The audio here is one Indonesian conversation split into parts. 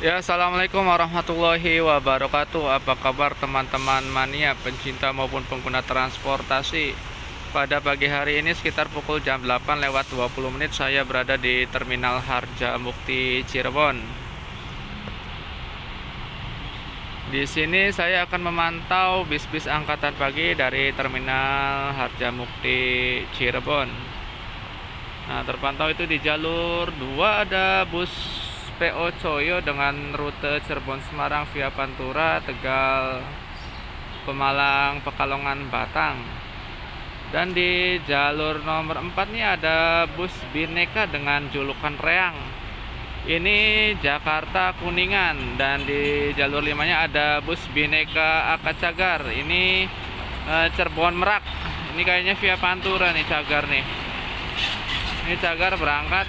Ya, assalamualaikum warahmatullahi wabarakatuh. Apa kabar teman-teman mania pencinta maupun pengguna transportasi? Pada pagi hari ini sekitar pukul jam 8 lewat 20 menit saya berada di Terminal Harjamukti Cirebon. Di sini saya akan memantau bis-bis angkatan pagi dari Terminal Harjamukti Cirebon. Nah, terpantau itu di jalur 2 ada bus PO Coyo dengan rute Cirebon Semarang via Pantura, Tegal, Pemalang, Pekalongan, Batang. Dan di jalur nomor 4 nih ada bus Bhinneka dengan julukan Reang. Ini Jakarta Kuningan. Dan di jalur 5-nya ada bus Bhinneka AK Cagar. Ini Cirebon Merak. Ini kayaknya via Pantura nih Cagar nih. Ini Cagar berangkat.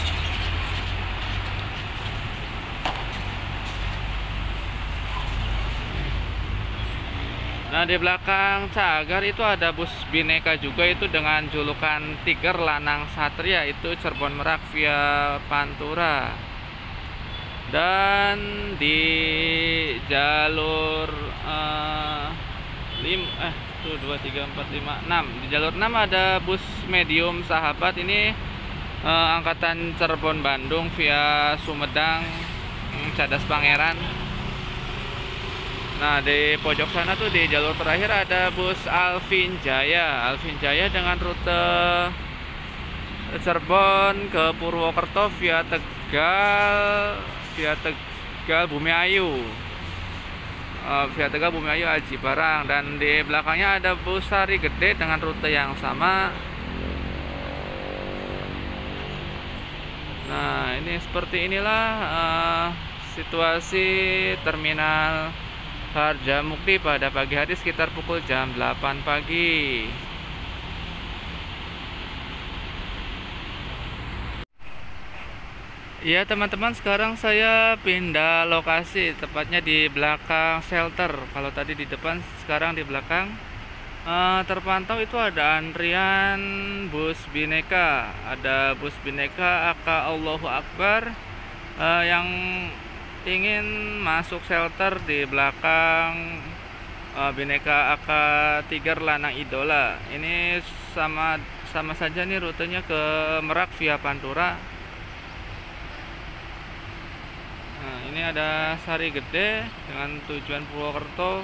Nah, di belakang Cagar itu ada bus Bhinneka juga, itu dengan julukan Tiger Lanang Satria, itu Cirebon Merak via Pantura. Dan di jalur 2, 3, 4, 5, 6. Di jalur 6 ada bus Medium Sahabat, ini angkatan Cirebon Bandung via Sumedang, Cadas Pangeran. Nah, di pojok sana tuh di jalur terakhir ada bus Alvin Jaya. Alvin Jaya dengan rute Cirebon ke Purwokerto via Tegal, Bumi Ayu. Via Tegal, Bumi Ayu, Aji Barang. Dan di belakangnya ada bus Sari Gede dengan rute yang sama. Nah, ini seperti inilah situasi terminal Harjamukti pada pagi hari sekitar pukul jam 8 pagi. Ya teman-teman, sekarang saya pindah lokasi, tepatnya di belakang shelter. Kalau tadi di depan, sekarang di belakang. Terpantau itu ada antrian bus Bhinneka. Ada bus Bhinneka AK Allahu Akbar yang ingin masuk shelter di belakang Bhinneka AK Tiger Lanang Idola. Ini sama saja nih rutenya ke Merak via Pantura. Nah, ini ada Sari Gede dengan tujuan Purwokerto.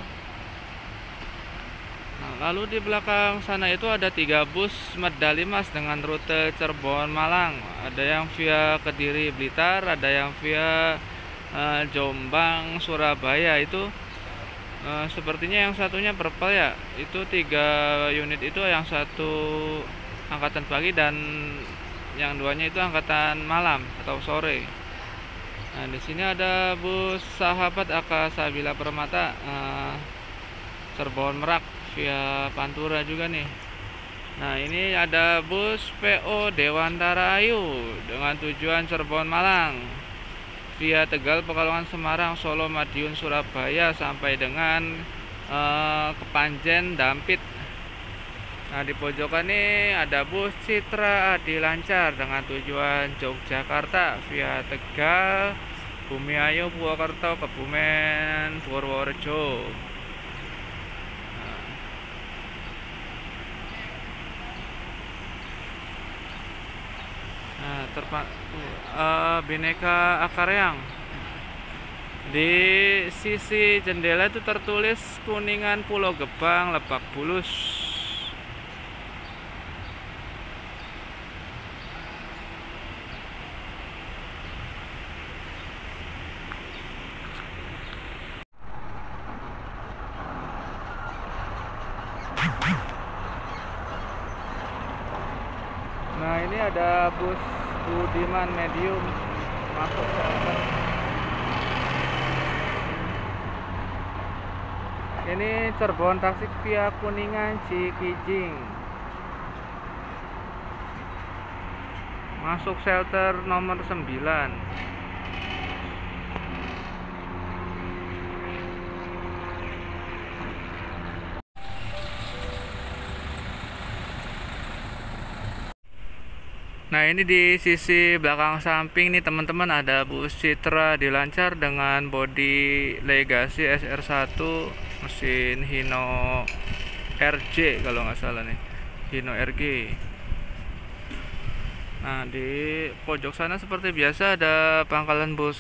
Nah, lalu di belakang sana itu ada 3 bus Medali Mas dengan rute Cirebon Malang. Ada yang via Kediri Blitar, ada yang via Jombang Surabaya. Itu sepertinya yang satunya purple ya. Itu 3 unit itu, yang satu angkatan pagi dan yang duanya itu angkatan malam atau sore. Nah, di sini ada bus Sahabat AK Sabila Permata Cirebon Merak via Pantura juga nih. Nah, ini ada bus PO Dewantara Ayu dengan tujuan Cirebon Malang via Tegal, Pekalongan, Semarang, Solo, Madiun, Surabaya sampai dengan Kepanjen, Dampit. Nah, di pojokan ini ada bus Citra Adi Lancar dengan tujuan Yogyakarta via Tegal, Bumi Ayu, Purwokerto, Kebumen, Purworejo. Nah, Bhinneka AK Reang. Di sisi jendela itu tertulis Kuningan, Pulau Gebang, Lebak Bulus. Nah, ini ada bus Budiman Medium masuk shelter. Ini Cirebon Tasik via Kuningan Cikijing. Masuk shelter nomor 9. Nah, ini di sisi belakang samping nih teman-teman, ada bus Citra dilancar dengan bodi Legacy SR1 mesin Hino RJ kalau nggak salah nih, Hino RG. Nah, di pojok sana seperti biasa ada pangkalan bus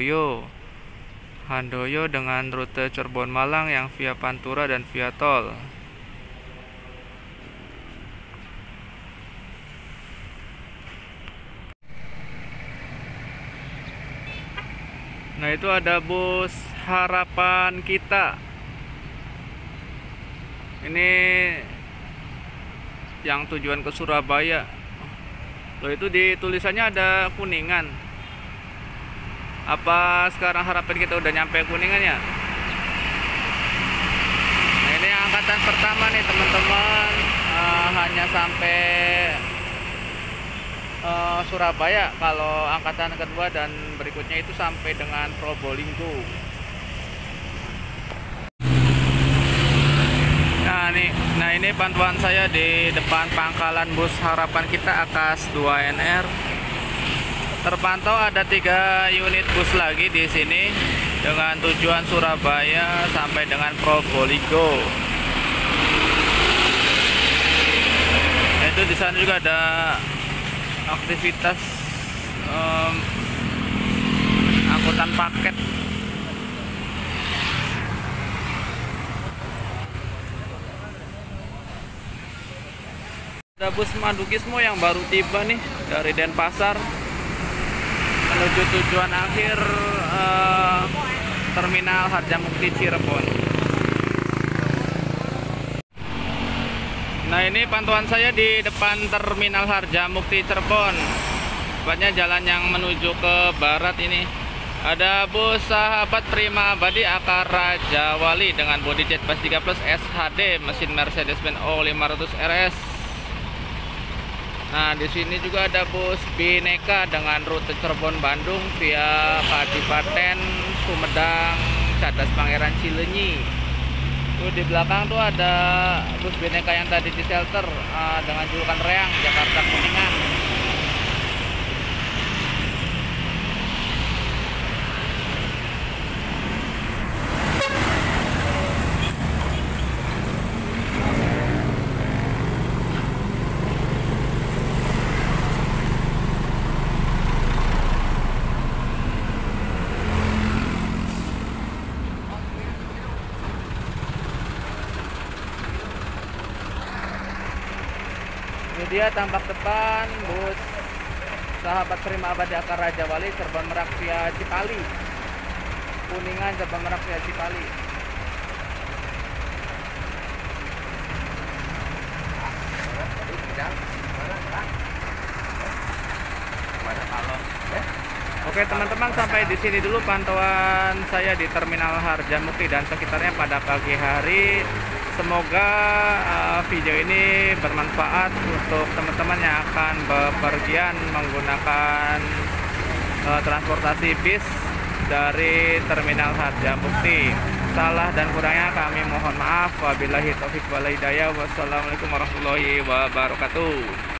Handoyo dengan rute Cirebon Malang yang via Pantura dan via tol. Nah, itu ada bus Harapan Kita. Ini yang tujuan ke Surabaya. Loh, itu di tulisannya ada Kuningan. Apa sekarang Harapan Kita udah nyampe Kuningan ya? Nah, ini angkatan pertama nih teman-teman, hanya sampai Surabaya. Kalau angkatan kedua dan berikutnya itu sampai dengan Probolinggo. Nah ini pantauan saya di depan pangkalan bus Harapan Kita Akas 2NR. Terpantau ada 3 unit bus lagi di sini dengan tujuan Surabaya sampai dengan Probolinggo. Itu di sana juga ada aktivitas angkutan paket. Ada bus Madukismo yang baru tiba nih dari Denpasar menuju tujuan akhir Terminal Harjamukti Cirebon. Nah, ini pantauan saya di depan Terminal Harjamukti Cirebon. Tepatnya jalan yang menuju ke barat ini. Ada bus Sahabat Prima Abadi Akar Raja Wali dengan bodi Jetbus 3 Plus SHD mesin Mercedes-Benz O500 RS. Nah, di sini juga ada bus Bineka dengan rute Cirebon Bandung via Kadipaten, Sumedang, Cadas Pangeran Cileunyi. Tuh di belakang tuh ada bus Bineka yang tadi di shelter dengan julukan Reang Jakarta Kuningan. Ini dia tampak depan bus Sahabat Prima Abadi Akar Raja Wali Cirebon Merak via Cipali. Kuningan Cirebon Merak via Cipali. Oke teman-teman, sampai di sini dulu pantauan saya di Terminal Harjamukti dan sekitarnya pada pagi hari. Semoga video ini bermanfaat untuk teman-teman yang akan bepergian menggunakan transportasi bis dari Terminal Harjamukti. Salah dan kurangnya kami mohon maaf. Wabillahi taufiq wal hidayah. Wassalamualaikum warahmatullahi wabarakatuh.